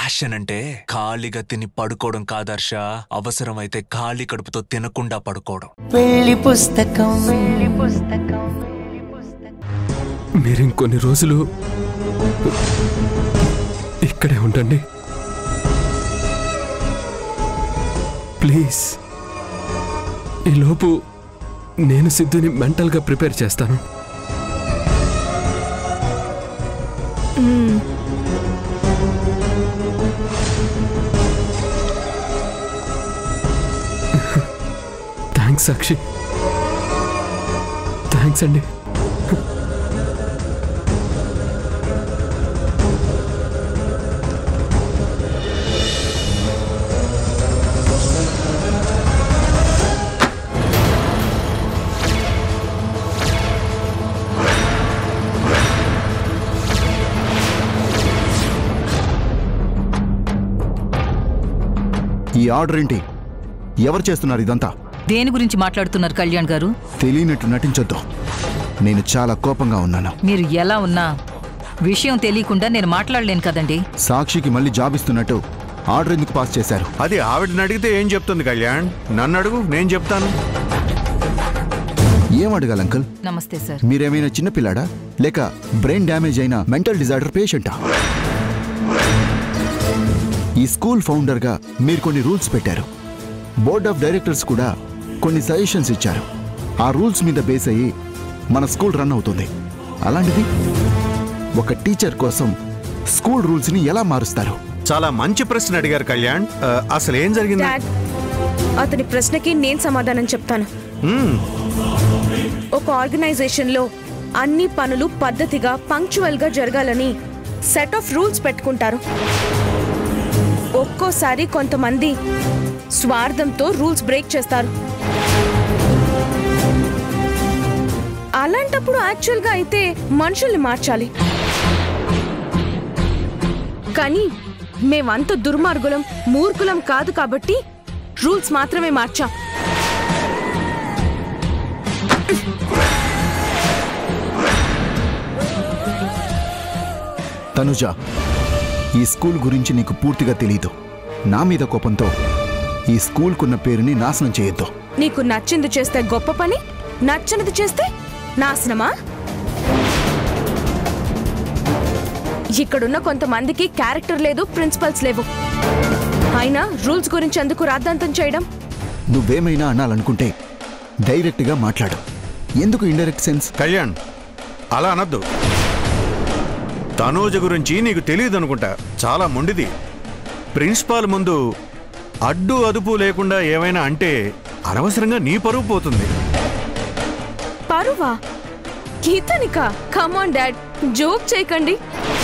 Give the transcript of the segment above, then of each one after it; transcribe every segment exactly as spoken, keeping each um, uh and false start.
Passion అంటే ఖాళీగా తిని పడుకోవడం కాదర్ష, అవసరమైతే ఖాళీ కడుపుతో తినకుండా పడుకోవడం. పెళ్లి పుస్తకం. మీరు ఇంకొన్ని రోజులు ఇక్కడే ఉండండి ప్లీజ్. ఈలోపు నేను సిద్ధుని మెంటల్గా ప్రిపేర్ చేస్తాను. థ్యాంక్స్ సాక్షి, థ్యాంక్స్ అండి. ఈ ఆర్డర్ ఏంటి? ఎవరు చేస్తున్నారు ఇదంతా? దేని గురించి మాట్లాడుతున్నారు కళ్యాణ్ గారు? తెలియనట్టు నటించొద్దు. నేను చాలా కోపంగా ఉన్నాను. మీరు ఎలా ఉన్నా విషయం తెలియకుండా నేను మాట్లాడలేను కదండి. సాక్షికి మళ్ళీ జాబ్ ఇస్తున్నట్టు ఆర్డర్ ఎందుకు పాస్ చేశారు? అది ఆవిడని అడిగితే ఏం చెప్తుంది కళ్యాణ్? నన్ను అడుగు, నేను చెప్తాను. ఏం అడగాలి అంకుల్? నమస్తే సార్. మీరేమైనా చిన్నపిల్లాడా లేక బ్రెయిన్ డ్యామేజ్ అయిన మెంటల్ డిజార్డర్ పేషెంటా? ఈ స్కూల్ ఫౌండర్గా మీరు కొన్ని రూల్స్ పెట్టారు. బోర్డ్ ఆఫ్ డైరెక్టర్స్ కూడా కొన్ని సజెషన్స్ ఇచ్చారు. ఆ రూల్స్ మీద బేస్ అయ్యి మన స్కూల్ రన్ అవుతుంది. అలాంటిది ఒక టీచర్ కోసం స్కూల్ రూల్స్ని ఎలా మారుస్తారు? చాలా మంచి ప్రశ్న అడిగారు కళ్యాణ్. అసలు ఏం జరిగింది? అతని ప్రశ్నకి నేను సమాధానం చెప్తాను. ఒక ఆర్గనైజేషన్లో అన్ని పనులు పద్ధతిగా పంక్చువల్గా జరగాలని సెట్ ఆఫ్ రూల్స్ పెట్టుకుంటారు. ఒక్కోసారి కొంతమంది స్వార్థంతో రూల్స్ బ్రేక్ చేస్తారు. అలాంటప్పుడు యాక్చువల్గా అయితే మనుషుల్ని మార్చాలి. కానీ మేమంత దుర్మార్గులం, మూర్ఖులం కాదు కాబట్టి రూల్స్ మాత్రమే మార్చాం. తనుజ, ఈ స్కూల్ గురించి నీకు పూర్తిగా తెలీదు. నా మీద కోపంతో ఈ స్కూల్కున్న పేరుని నాశనం చేయొద్దు. నీకు నచ్చింది చేస్తే గొప్ప పని, నచ్చనిది చేస్తే నాశనమా? ఇక్కడున్న కొంతమందికి క్యారెక్టర్ లేదు, ప్రిన్సిపల్స్ లేవు. అయినా రూల్స్ గురించి ఎందుకు రాద్ధాంతం చేయడం? నువ్వేమైనా అనాలనుకుంటే డైరెక్ట్గా మాట్లాడు. ఎందుకు ఇండైరెక్ట్ సెన్స్? కళ్యాణ్, అలా అనద్దు. తనూజ గురించి నీకు తెలియదు అనుకుంటా. చాలా మొండిది. ప్రిన్సిపాల్ ముందు అడ్డు అదుపు లేకుండా ఏమైనా అంటే అనవసరంగా నీ పరువు పోతుంది. పరువా? ఇతనికా? కమ్ ఆన్ డాడ్, జోక్ చేయకండి.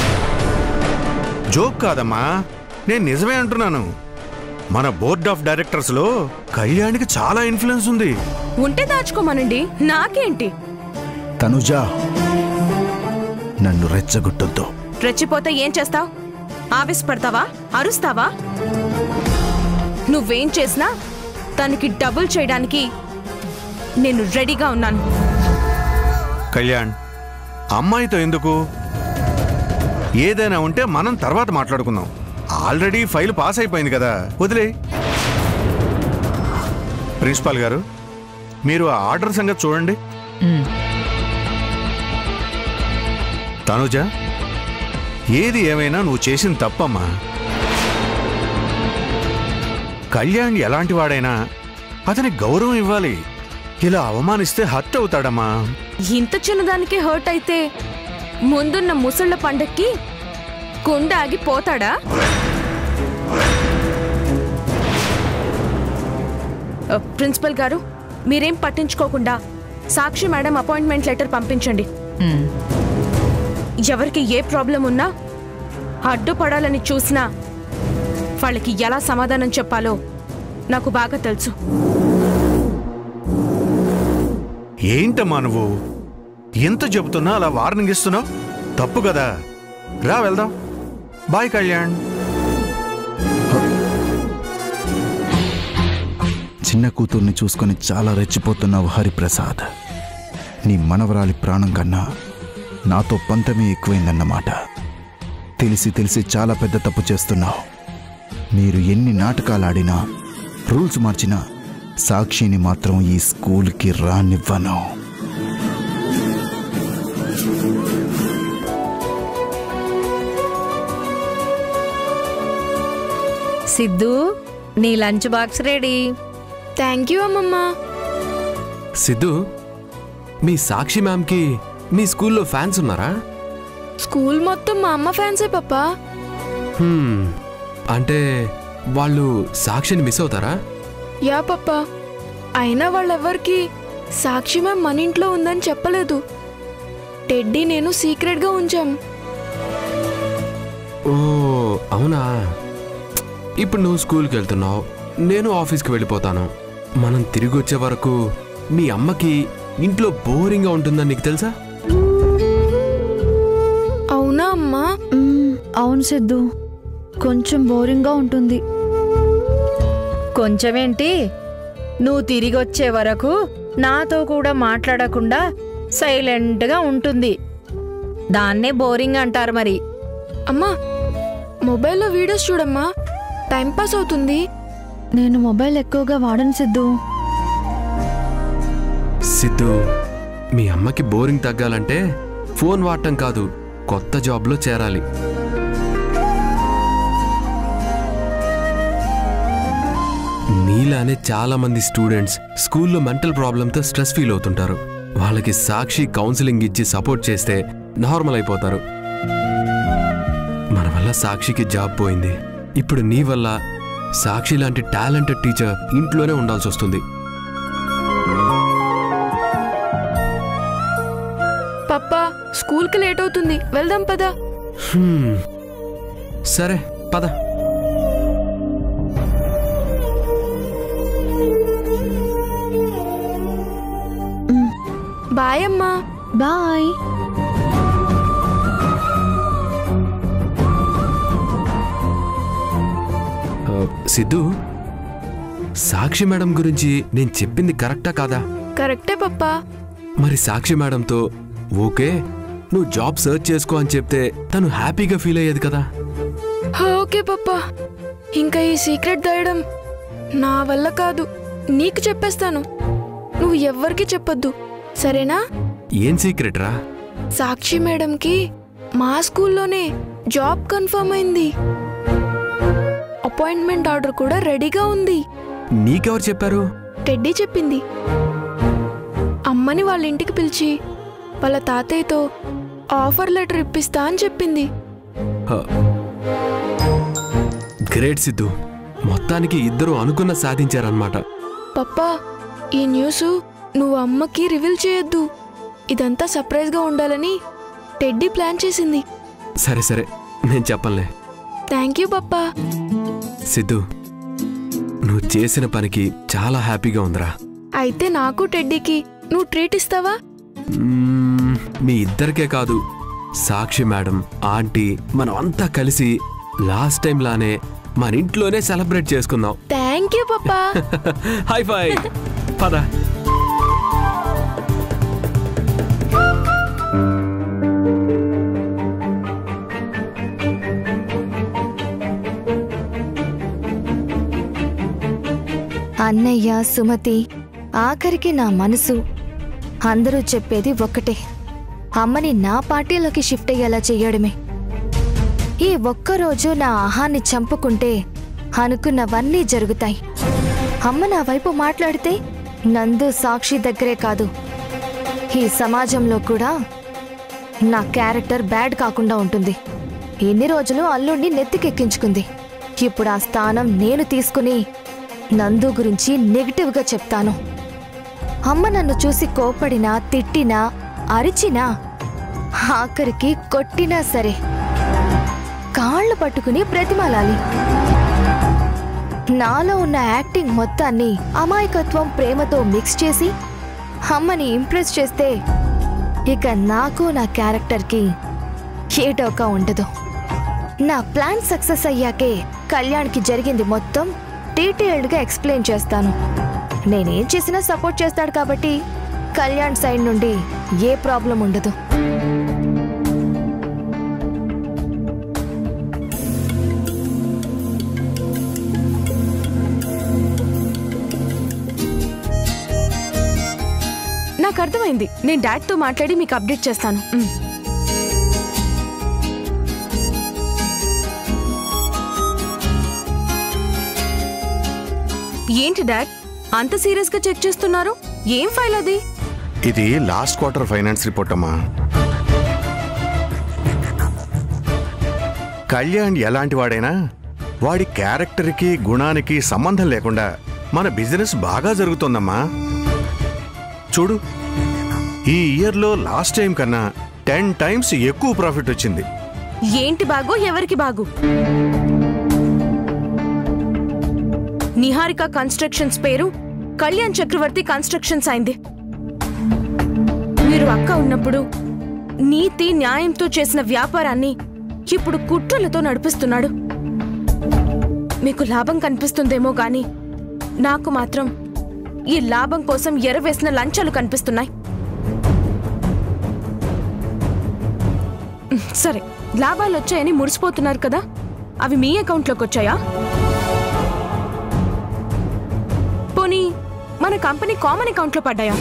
జోక్ కాదమ్మా, నేను నిజమే అంటున్నాను. మన బోర్డ్ ఆఫ్ డైరెక్టర్స్ లో కళ్యాణ్కి చాలా ఇన్ఫ్లుయెన్స్ ఉంది. ఉంటే దాచుకోమనండి, నాకేంటి? తనుజా, నన్ను రెచ్చగొట్టొద్దు. రెచ్చిపోతే ఏం చేస్తావు? ఆవేశపడతావా? అరుస్తావా? నువ్వేం చేసినా తనకి డబుల్ చేయడానికి నేను రెడీగా ఉన్నాను. కళ్యాణ్, అమ్మాయితో ఎందుకు? ఏదైనా ఉంటే మనం తర్వాత మాట్లాడుకుందాం. ఆల్రెడీ ఫైల్ పాస్ అయిపోయింది కదా, వదిలే. ప్రిన్సిపాల్ గారు, మీరు ఆ ఆర్డర్ సంగతి చూడండి. తనుజ, ఏది ఏమైనా నువ్వు చేసిన తప్పమ్మా. కళ్యాణ్ ఎలాంటి వాడైనా అతనికి గౌరవం ఇవ్వాలి. ఇలా అవమానిస్తే హర్ట్ అవుతాడమ్మా. ఇంత చిన్నదానికే హర్ట్ అయితే ముందున్న ముసళ్ళ పండక్కి గుండె ఆగిపోతాడా? ప్రిన్సిపల్ గారు, మీరేం పట్టించుకోకుండా సాక్షి మేడం అపాయింట్మెంట్ లెటర్ పంపించండి. ఎవరికి ఏ ప్రాబ్లం ఉన్నా అడ్డుపడాలని చూసినా వాళ్ళకి ఎలా సమాధానం చెప్పాలో నాకు బాగా తెలుసు. ఏంటమ్మా నువ్వు ఎంత చెబుతున్నా అలా వార్నింగ్ ఇస్తున్నావు? తప్పు కదా. రా వెళ్దాం. బాయ్ కళ్యాణ్. చిన్న కూతుర్ని చూసుకొని చాలా రెచ్చిపోతున్నావు హరిప్రసాద్. నీ మనవరాలి ప్రాణం కన్నా నాతో పంతమే ఎక్కువైందన్నమాట. తెలిసి తెలిసి చాలా పెద్ద తప్పు చేస్తున్నావు. మీరు ఎన్ని నాటకాలు ఆడినా రూల్స్ మార్చినా సాక్షిని మాత్రం ఈ స్కూల్కి రానివ్వను. సిద్ధు, నీ lunch box ready. Thank you అమ్మమ్మ. సిద్ధు, మీ సాక్షి మ్యామ్కి మీ స్కూల్లో ఫ్యాన్స్ ఉన్నారా? స్కూల్ మొత్తం మా అమ్మ ఫ్యాన్సే పప్పా. హ్మ్, అంటే వాళ్ళు సాక్షిని మిస్ అవుతారా? Yeah papa. అయినా వాళ్ళెవ్వరికి సాక్షి మ్యామ్ మన ఇంట్లో ఉందని చెప్పలేదు. టెడ్డీ నేను సీక్రెట్గా ఉంచాం. ఓ అవునా? ఇప్పుడు నువ్వు స్కూల్కి వెళ్తున్నావు, నేను ఆఫీస్కి వెళ్ళిపోతాను. మనం తిరిగి వచ్చే వరకు మీ అమ్మకి ఇంట్లో బోరింగ్గా ఉంటుందని నీకు తెలుసా? అవునా అమ్మా? అవును సిద్ధు, కొంచెం బోరింగ్గా ఉంటుంది. కొంచెమేంటి, నువ్వు తిరిగి వచ్చే వరకు నాతో కూడా మాట్లాడకుండా సైలెంట్గా ఉంటుంది. దాన్నే బోరింగ్ అంటారు మరి. అమ్మా, మొబైల్లో వీడియోస్ చూడమ్మా, టైంపాస్ అవుతుంది. నేను మొబైల్ ఎక్కువగా వాడను సిద్ధు. సిద్ధు, మీ అమ్మకి బోరింగ్ తగ్గాలంటే ఫోన్ వాడటం కాదు, కొత్త జాబ్లో చేరాలి. నీలానే చాలా మంది స్టూడెంట్స్ స్కూల్లో మెంటల్ ప్రాబ్లంతో స్ట్రెస్ ఫీల్ అవుతుంటారు. వాళ్ళకి సాక్షి కౌన్సిలింగ్ ఇచ్చి సపోర్ట్ చేస్తే నార్మల్ అయిపోతారు. మన వల్ల సాక్షికి జాబ్ పోయింది. ఇప్పుడు నీ వల్ల సాక్షి లాంటి టాలెంటెడ్ టీచర్ ఇంట్లోనే ఉండాల్సి వస్తుంది. పప్పా, స్కూల్కి లేట్ అవుతుంది, వెళ్దాం పదా. హ్మ్, సరే పద. బాయ్ అమ్మా. బాయ్. సిద్ధు, సాక్షి మేడం గురించి నేను చెప్పింది కరెక్టా కాదా? కరెక్టే పప్పా. మరి సాక్షి మేడంతో ఓకే నువ్వు జాబ్ సర్చ్ చేసుకో అని చెప్తే తను హ్యాపీగా ఫీల్ అయ్యేది కదా. ఓకే పప్పా, ఇంకా ఈ సీక్రెట్ దాయడం నా వల్ల కాదు. నీకు చెప్పేస్తాను, నువ్వు ఎవ్వరికి చెప్పొద్దు, సరేనా? ఏం సీక్రెట్ రా? సాక్షి మేడంకి మా స్కూల్లోనే జాబ్ కన్ఫర్మ్ అయింది. అపాయింట్మెంట్ ఆర్డర్ కూడా రెడీగా ఉంది. నీకెవరు చెప్పారు? టెడ్డీ చెప్పింది. అమ్మని వాళ్ళ ఇంటికి పిలిచి వాళ్ళ తాతయ్యతో ఆఫర్ లెటర్ ఇప్పిస్తా అని చెప్పింది. గ్రేట్ సిద్ధు, మొత్తానికి ఇద్దరు అనుకున్న సాధించారన్నమాట. పప్పా, ఈ న్యూస్ నువ్వు అమ్మకి రివీల్ చేయొద్దు. ఇదంతా సర్ప్రైజ్గా ఉండాలని టెడ్డీ ప్లాన్ చేసింది. సరే సరే, నేను చెప్పనులే. Thank you papa. సిద్ధు, నువ్వు చేసిన పనికి చాలా హ్యాపీగా ఉందిరా. అయితే నాకు టెడ్డీకి నువ్వు ట్రీట్ ఇస్తావా? మ్మ్, మీ ఇద్దరికే కాదు, సాక్షి మేడం, ఆంటీ, మనం అంతా కలిసి లాస్ట్ టైం లానే మన ఇంట్లోనే సెలబ్రేట్ చేసుకుందాం. Thank you papa. High five. పద. అన్నయ్య, సుమతి, ఆఖరికి నా మనసు, అందరూ చెప్పేది ఒక్కటే, అమ్మని నా పార్టీలోకి షిఫ్ట్ అయ్యేలా చెయ్యడమే. ఈ ఒక్కరోజు నా ఆహాన్ని చంపుకుంటే అనుకున్నవన్నీ జరుగుతాయి. అమ్మ నా వైపు మాట్లాడితే నందు, సాక్షి దగ్గరే కాదు, ఈ సమాజంలో కూడా నా క్యారెక్టర్ బ్యాడ్ కాకుండా ఉంటుంది. ఎన్ని రోజులు అల్లుడిని నెత్తికెక్కించుకుంది. ఇప్పుడు ఆ స్థానం నేను తీసుకుని నందు గురించి నెగిటివ్గా చెప్తాను. అమ్మ నన్ను చూసి కోపడినా, తిట్టినా, అరిచినా, ఆఖరికి కొట్టినా సరే కాళ్ళు పట్టుకుని ప్రతిమాలాలి. నాలో ఉన్న యాక్టింగ్ మొత్తాన్ని అమాయకత్వం, ప్రేమతో మిక్స్ చేసి అమ్మని ఇంప్రెస్ చేస్తే ఇక నాకు నా క్యారెక్టర్కి ఏ డోకా ఉండదు. నా ప్లాన్ సక్సెస్ అయ్యాకే కళ్యాణ్కి జరిగింది మొత్తం డీటెయిల్డ్గా ఎక్స్ప్లెయిన్ చేస్తాను. నేనేం చేసినా సపోర్ట్ చేస్తాడు కాబట్టి కళ్యాణ్ సైడ్ నుండి ఏ ప్రాబ్లం ఉండదు. నాకు అర్థమైంది. నేను డాడ్తో మాట్లాడి మీకు అప్డేట్ చేస్తాను. ఉమ్. ఏంటి డాడ్ అంత సీరియస్ గా చెక్ చేస్తున్నారు? ఏం ఫైల్ అది? ఇది లాస్ట్ క్వార్టర్ ఫైనాన్స్ రిపోర్ట్ అమ్మా. కళ్యాణ్ ఎలాంటి వాడైనా వాడి క్యారెక్టర్కి గుణానికి సంబంధం లేకుండా మన బిజినెస్ బాగా జరుగుతోందమ్మా. చూడు, ఈ ఇయర్లో లాస్ట్ టైం కన్నా టెన్ టైమ్స్ ఎక్కువ ప్రాఫిట్ వచ్చింది. ఏంటి బాగు? ఎవరికి బాగు? నిహారిక కన్స్ట్రక్షన్స్ పేరు కళ్యాణ్ చక్రవర్తి కన్స్ట్రక్షన్స్ అయింది. మీరు అక్క ఉన్నప్పుడు నీతి న్యాయంతో చేసిన వ్యాపారాన్ని ఇప్పుడు కుట్రలతో నడిపిస్తున్నాడు. మీకు లాభం కనిపిస్తుందేమో గాని నాకు మాత్రం ఈ లాభం కోసం ఎరవేసిన లంచాలు కనిపిస్తున్నాయి. సరే, లాభాలు వచ్చాయని మురిసిపోతున్నారు కదా, అవి మీ అకౌంట్లోకి వచ్చాయా? పోనీ మన కంపెనీ కామన్ అకౌంట్లో పడ్డాయా?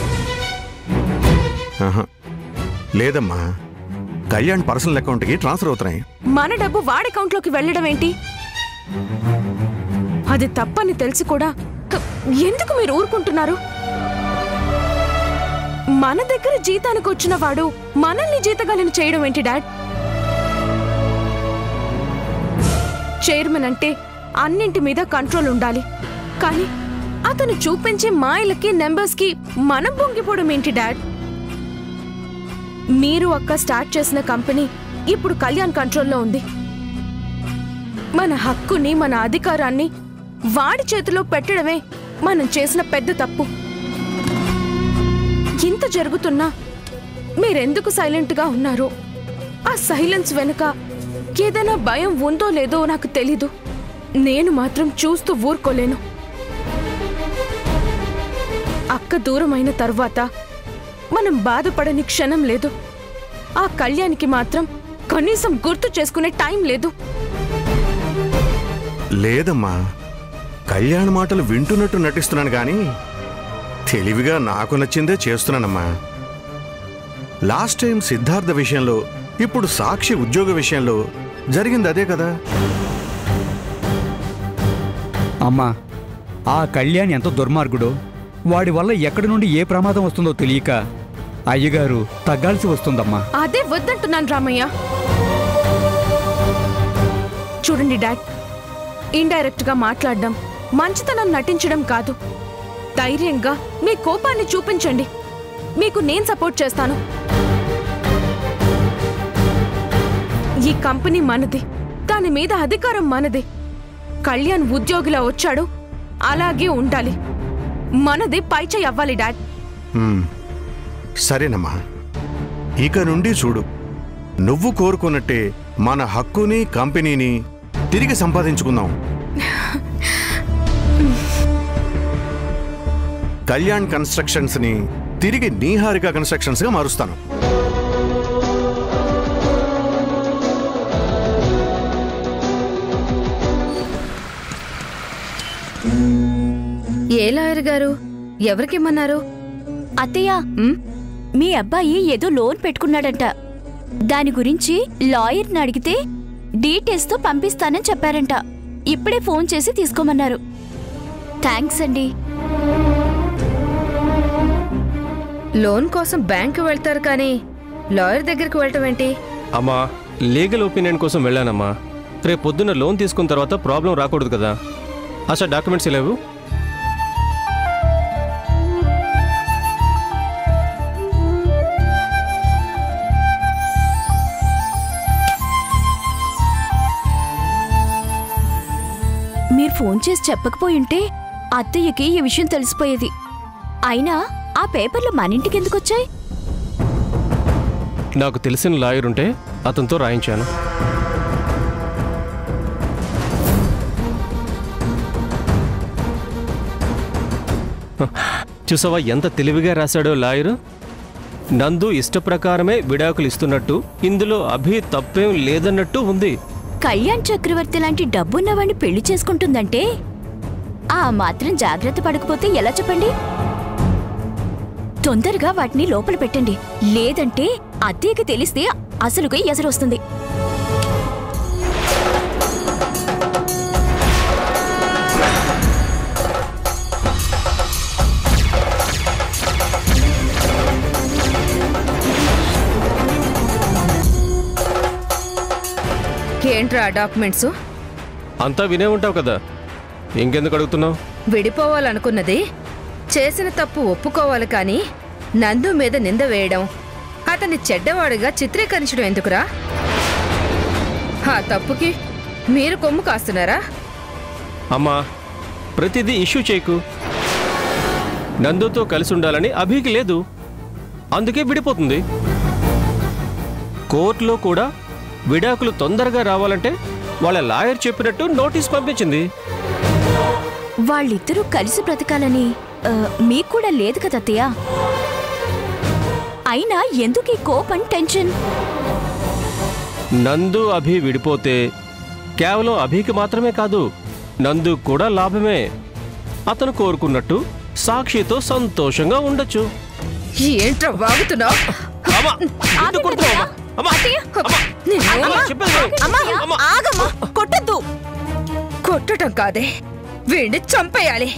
ఆహా, లేదమ్మా, కళ్యాణ్ పర్సనల్ అకౌంట్కి ట్రాన్స్ఫర్ అవుతున్నాయి. మన డబ్బు వాడి అకౌంట్లోకి వెళ్ళడం ఏంటి? అది తప్పని తెలిసి కూడా క- ఎందుకు మీరు ఊరుకుంటున్నారు? మన దగ్గర జీతానికి వచ్చిన వాడు మనల్ని జీతగాలిని చేయడం ఏంటి డాడ్? చైర్మన్ అంటే అన్నింటి మీద కంట్రోల్ ఉండాలి, కానీ అతను చూపించే మాయలకి నెంబర్స్ కి మనం పొంగిపోవడం ఏంటి డాడ్? మీరు అక్క స్టార్ట్ చేసిన కంపెనీ ఇప్పుడు కళ్యాణ్ కంట్రోల్లో ఉంది. మన హక్కుని మన అధికారాన్ని వాడి చేతిలో పెట్టడమే మనం చేసిన పెద్ద తప్పు. ఇంత జరుగుతున్నా మీరెందుకు సైలెంట్గా ఉన్నారో, ఆ సైలెన్స్ వెనుక ఏదైనా భయం ఉందో లేదో నాకు తెలీదు. నేను మాత్రం చూస్తూ ఊరుకోలేను. అక్క దూరమైన తర్వాత మనం బాధపడని క్షణం లేదు. ఆ కళ్యాణ్కి మాత్రం కనీసం గుర్తు చేసుకునే టైం లేదు. లేదమ్మా, కళ్యాణ్ మాటలు వింటున్నట్టు నటిస్తున్నాను కానీ తెలివిగా నాకు నచ్చిందే చేస్తున్నానమ్మా. లాస్ట్ టైం సిద్ధార్థ విషయంలో, ఇప్పుడు సాక్షి ఉద్యోగ విషయంలో జరిగింది అదే కదా. అమ్మా, ఆ కళ్యాణ్ ఎంత దుర్మార్గుడో, వాడి వల్ల ఎక్కడి నుండి ఏ ప్రమాదం వస్తుందో తెలియక అయ్యగారు తగ్గాల్సి వస్తుందమ్మా. అదే వద్దంటున్నాను రామయ్య. చూడండి డాడ్, ఇండైరెక్ట్ గా మాట్లాడడం, మంచితనం నటించడం కాదు. ధైర్యంగా మీ కోపాన్ని చూపించండి. మీకు నేను సపోర్ట్ చేస్తాను. ఈ కంపెనీ మనది, దాని మీద అధికారం మనది. కళ్యాణ్ ఉద్యోగిలా వచ్చాడు, అలాగే ఉండాలి. మనది పైచేయి అవ్వాలి డాడ్. హ్మ్, సరేనమ్మా, ఇక నుండి చూడు, నువ్వు కోరుకున్నట్టే మన హక్కుని కంపెనీని తిరిగి సంపాదించుకుందాం. కళ్యాణ్ కన్స్ట్రక్షన్స్ ని తిరిగి నీహారిక కన్స్ట్రక్షన్స్ గా మారుస్తాను. ఏ లాయర్ గారు? ఎవరికిమ్మన్నారు? అత్తయ్య, మీ అబ్బాయి ఏదో లోన్ పెట్టుకున్నాడంట. దాని గురించి లాయర్ని అడిగితే డీటెయిల్స్తో పంపిస్తానని చెప్పారంట. ఇప్పుడే ఫోన్ చేసి తీసుకోమన్నారు. థ్యాంక్స్ అండి. లోన్ కోసం బ్యాంకు వెళ్తారు కానీ లాయర్ దగ్గరికి వెళ్ళటం ఏంటి? అమ్మా, లీగల్ ఒపీనియన్ కోసం వెళ్ళానమ్మా. రేపు పొద్దున్న లోన్ తీసుకున్న తర్వాత ప్రాబ్లం రాకూడదు కదా. అసలు డాక్యుమెంట్స్ లేవు. మీరు ఫోన్ చేసి చెప్పకపోయుంటే అత్తయ్యకి ఈ విషయం తెలిసిపోయేది. అయినా ఆ పేపర్లు మన ఇంటికి ఎందుకు వచ్చాయి? నాకు తెలిసిన లాయర్ ఉంటే అతనితో రాయించాను. చూసావా ఎంత తెలివిగా రాశాడో లాయరు. నందు ఇష్టప్రకారమే విడాకులు ఇస్తున్నట్టు, ఇందులో అభి తప్పేం లేదన్నట్టు ఉంది. కళ్యాణ్ చక్రవర్తి లాంటి డబ్బున్నవాడిని పెళ్లి చేసుకుంటుందంటే ఆ మాత్రం జాగ్రత్త పడకపోతే ఎలా చెప్పండి? తొందరగా వాటిని లోపల పెట్టండి, లేదంటే అత్తయ్యకి తెలిస్తే అసలుగా ఎసరు వస్తుంది. ఏంట్రా డాక్యుమెంట్స్? అంతా వినే ఉంటావు కదా, ఇంకెందుకు అడుగుతున్నావు? విడిపోవాలనుకున్నది చేసిన తప్పు ఒప్పుకోవాలి కానీ నందు మీద నింద వేయడం, అతన్ని చెడ్డవాడుగా చిత్రీకరించడం ఎందుకురా? ఆ తప్పుకి మీరు కొమ్ము కాస్తున్నారా? అమ్మా, ప్రతిదీ ఇష్యూ చేయకు. నందుతో కలిసి ఉండాలని అభికి లేదు, అందుకే విడిపోతుంది. కోర్టులో కూడా విడాకులు తొందరగా రావాలంటే వాళ్ళ లాయర్ చెప్పినట్టు నోటీస్ పంపించింది. వాళ్ళిద్దరూ కలిసి బ్రతకాలని మీకు కూడా లేదు కదా అత్తయ్య. అయినా ఎందుకు ఈ కోపం, టెన్షన్? నందు అభి విడిపోతే కేవలం అభికి మాత్రమే కాదు, నందు కూడా లాభమే. అతను కోరుకున్నట్టు సాక్షితో సంతోషంగా ఉండొచ్చు. ఏంట్రా వాగుతున్నావు? కొట్టద్దు. కొట్టడం కాదే, వీడిని చంపేయాలి.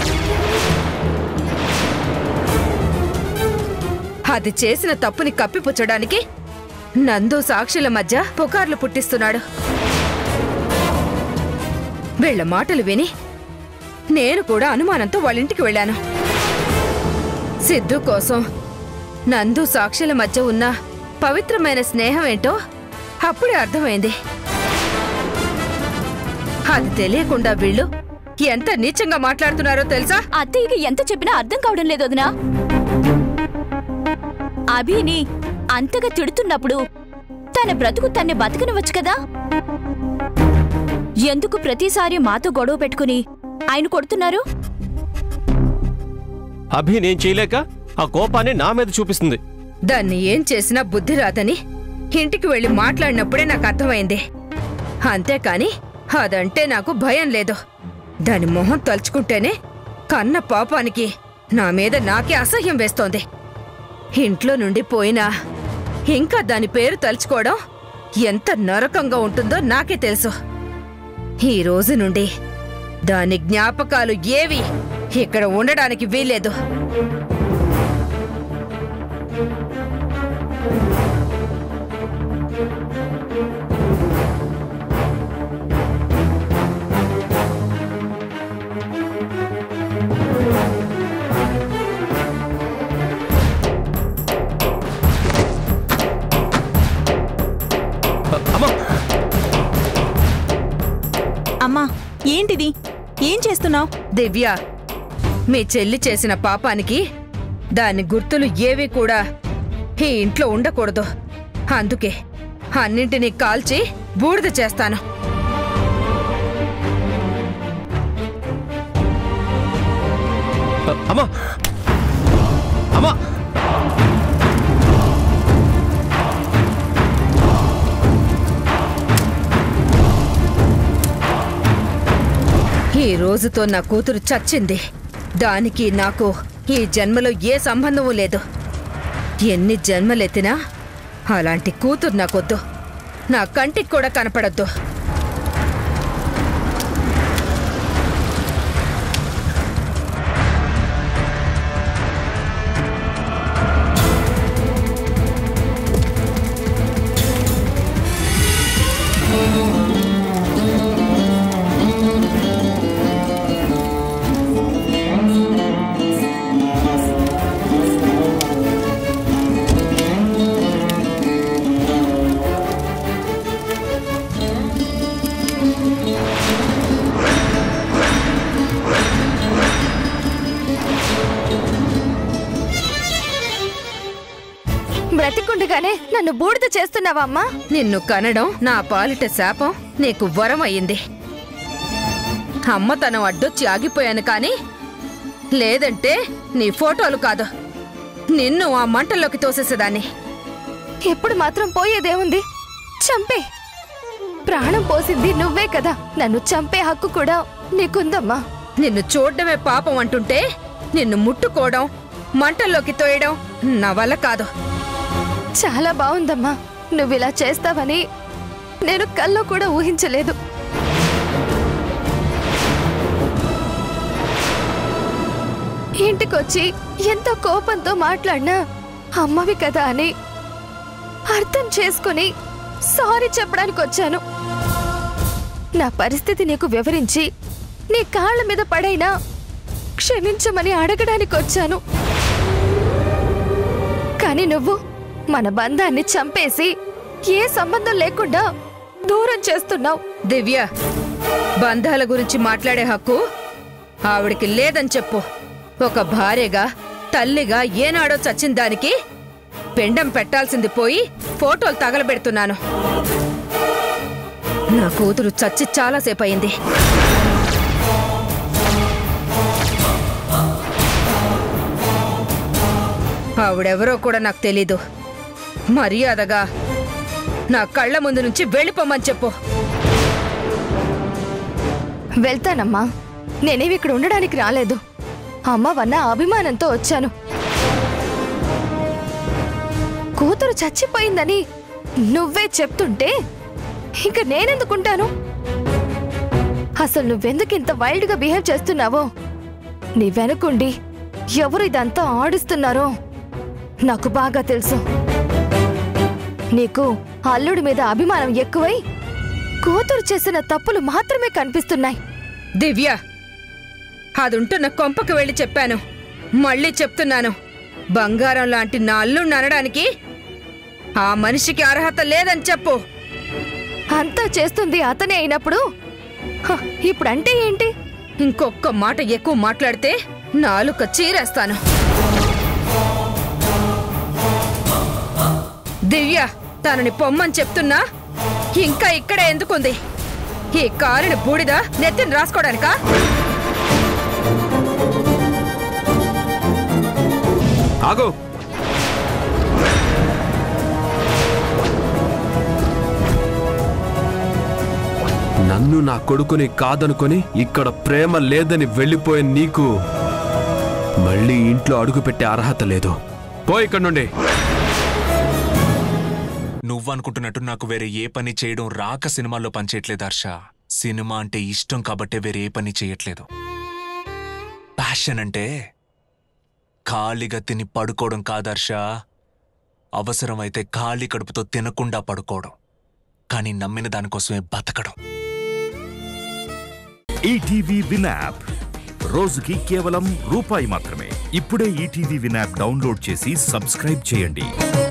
అది చేసిన తప్పుని కప్పిపుచ్చడానికి నందు సాక్షుల మధ్య పుకార్లు పుట్టిస్తున్నాడు. వీళ్ల మాటలు విని నేను కూడా అనుమానంతో వాళ్ళింటికి వెళ్ళాను. సిద్ధు కోసం నందు సాక్షుల మధ్య ఉన్న పవిత్రమైన స్నేహం ఏంటో అప్పుడే అర్థమైంది. అది తెలియకుండా వీళ్ళు ఎంత నీచంగా మాట్లాడుతున్నారో తెలుసా? అత్తయ్యకి ఎంత చెప్పినా అర్థం కావడం లేదు వదినా. అభిని అంతగా తిడుతున్నప్పుడు తన బ్రతుకు తన్ని బతకనివచ్చు కదా. ఎందుకు ప్రతిసారి మాతో గొడవ పెట్టుకుని ఆయన కొడుతున్నారు? అభి నేను చేయలేక ఆ కోపాన్ని నా మీద చూపిస్తుంది. దాన్ని ఏం చేసినా బుద్ధి రాదని ఇంటికి వెళ్లి మాట్లాడినప్పుడే నాకు అర్థమైంది. అంతేకాని అదంటే నాకు భయం లేదు. దాని మొహం తలుచుకుంటేనే కన్న పాపానికి నా మీద నాకే అసహ్యం వేస్తోంది. ఇంట్లో నుండి పోయినా ఇంకా దాని పేరు తలుచుకోవడం ఎంత నరకంగా ఉంటుందో నాకే తెలుసు. ఈ రోజు నుండి దాని జ్ఞాపకాలు ఏవి ఇక్కడ ఉండడానికి వీల్లేదు. అమ్మా, ఏంటిది? ఏం చేస్తున్నావు? దివ్య, మీ చెల్లి చేసిన పాపానికి దాని గుర్తులు ఏవి కూడా ఈ ఇంట్లో ఉండకూడదు. అందుకే అన్నింటినీ కాల్చి బూడిద చేస్తాను. అమ్మా అమ్మా ఈ రోజుతో నా కూతురు చచ్చింది. దానికి నాకు ఈ జన్మలో ఏ సంబంధము లేదు. ఎన్ని జన్మలెత్తినా అలాంటి కూతురు నాకొద్దు. నా కంటికి కూడా కనపడద్దు. బ్రతికుండగానే నన్ను బూడిద చేస్తున్నావా అమ్మా? నిన్ను కనడం నా పాలిట శాపం నీకు వరం అయ్యింది. అమ్మ తన అడ్డొచ్చి ఆగిపోయాను కానీ లేదంటే నీ ఫోటోలు కాదు, నిన్ను ఆ మంటల్లోకి తోసేసేదాన్ని. ఎప్పుడు మాత్రం పోయేదేముంది? చంపే. ప్రాణం పోసింది నువ్వే కదా, నన్ను చంపే హక్కు కూడా నీకుందమ్మా. నిన్ను చూడ్డమే పాపం అంటుంటే నిన్ను ముట్టుకోవడం, మంటల్లోకి తోయడం నా వల్ల కాదు. చాలా బాగుందమ్మా. నువ్వు ఇలా చేస్తావని నేను కల్లో కూడా ఊహించలేదు. ఇంటికొచ్చి ఎంతో కోపంతో మాట్లాడినా అమ్మవి కదా అని అర్థం చేసుకుని సారీ చెప్పడానికి వచ్చాను. నా పరిస్థితి నీకు వివరించి నీ కాళ్ళ మీద పడైనా క్షమించమని అడగడానికి వచ్చాను. కానీ నువ్వు మన బంధాన్ని చంపేసి ఏ సంబంధం లేకుండా దూరం చేస్తున్నావు. దివ్య, బంధాల గురించి మాట్లాడే హక్కు ఆవిడికి లేదని చెప్పు. ఒక భార్యగా తల్లిగా ఏనాడో చచ్చిన దానికి పెండం పెట్టాల్సింది పోయి ఫోటోలు తగలబెడుతున్నాను. నా కూతురు చచ్చి చాలాసేపు అయింది. ఆవిడెవరో కూడా నాకు తెలీదు. మర్యాదగా నా కళ్ళ ముందు నుంచి వెళ్ళిపోమని చెప్పు. వెళ్తానమ్మా. నేనేవి ఇక్కడ ఉండడానికి రాలేదు. అమ్మ వన్న అభిమానంతో వచ్చాను. కూతురు చచ్చిపోయిందని నువ్వే చెప్తుంటే ఇంక నేనెందుకుంటాను? అసలు నువ్వెందుకు ఇంత వైల్డ్ గా బిహేవ్ చేస్తున్నావో, నీ వెనుకుండి ఎవరు ఇదంతా ఆడిస్తున్నారో నాకు బాగా తెలుసు. నీకు అల్లుడి మీద అభిమానం ఎక్కువై కూతురు చేసిన తప్పులు మాత్రమే కనిపిస్తున్నాయి. దివ్య, అదుంటున్న కొంపకు వెళ్ళి చెప్పాను. మళ్ళీ చెప్తున్నాను, బంగారం లాంటి నా అల్లుడిని అనడానికి ఆ మనిషికి అర్హత లేదని చెప్పు. అంతా చేస్తుంది అతనే అయినప్పుడు హ, ఇప్పుడంటే ఏంటి? ఇంకొక్క మాట ఎక్కువ మాట్లాడితే నాలుక చీరేస్తాను. దివ్య, తనని పొమ్మని చెప్తున్నా ఇంకా ఇక్కడే ఎందుకుంది? ఈ కారుని బూడిద నెత్తిని రాసుకోవడానికా? ఆగు. నన్ను నా కొడుకుని కాదనుకొని ఇక్కడ ప్రేమ లేదని వెళ్ళిపోయే నీకు మళ్ళీ ఇంట్లో అడుగుపెట్టే అర్హత లేదు. పో ఇక్కడ నుండి. నువ్వనుకుంటున్నట్టు నాకు వేరే ఏ పని చేయడం రాక సినిమాల్లో పనిచేయట్లేదు హర్ష. సినిమా అంటే ఇష్టం కాబట్టే వేరే ఏ పని చేయట్లేదు. ప్యాషన్ అంటే ఖాళీగా తిని పడుకోవడం కాదు హర్ష. అవసరమైతే ఖాళీ కడుపుతో తినకుండా పడుకోవడం, కానీ నమ్మిన దానికోసమే బతకడం. ఈటీవీ విన్ యాప్ రోజుకి కేవలం రూపాయి మాత్రమే. ఇప్పుడే ఈటీవీ విన్ యాప్ డౌన్లోడ్ చేసి సబ్స్క్రైబ్ చేయండి.